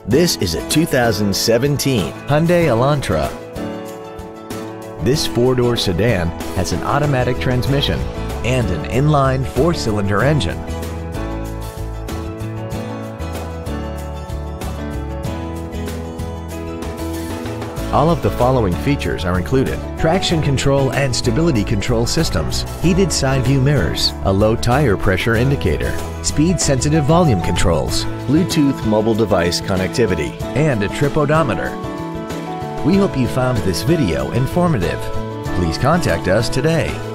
This is a 2017 Hyundai Elantra. This four-door sedan has an automatic transmission and an inline four-cylinder engine. All of the following features are included: traction control and stability control systems, heated side view mirrors, a low tire pressure indicator, speed-sensitive volume controls, Bluetooth mobile device connectivity, and a trip odometer. We hope you found this video informative. Please contact us today.